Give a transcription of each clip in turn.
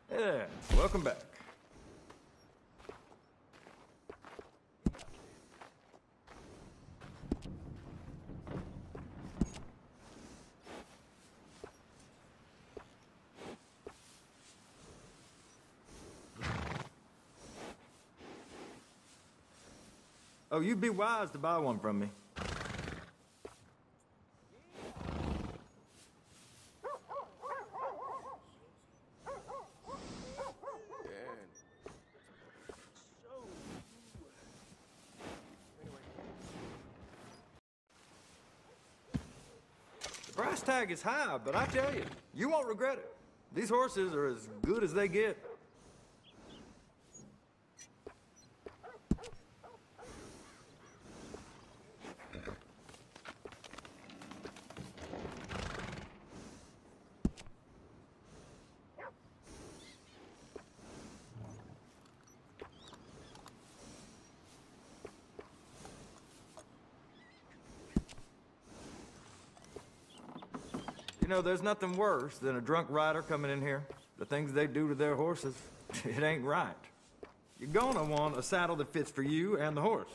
Yeah, welcome back. Oh, you'd be wise to buy one from me. The price tag is high, but I tell you, you won't regret it. These horses are as good as they get. You know, there's nothing worse than a drunk rider coming in here. The things they do to their horses, it ain't right. You're gonna want a saddle that fits for you and the horse.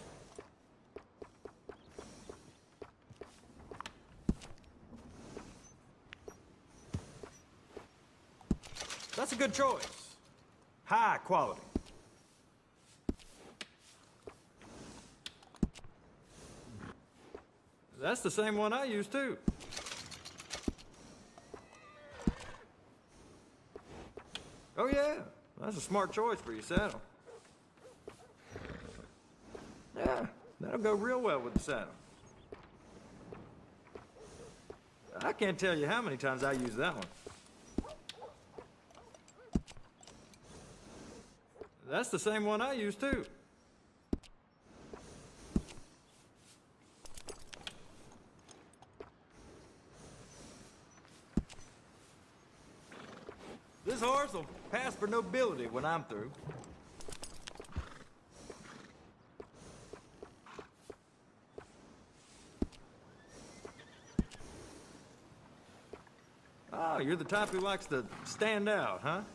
That's a good choice. High quality. That's the same one I use too. Oh yeah, that's a smart choice for your saddle. Yeah, that'll go real well with the saddle. I can't tell you how many times I use that one. That's the same one I use too. This horse will pass for nobility when I'm through. Oh, you're the type who likes to stand out, huh?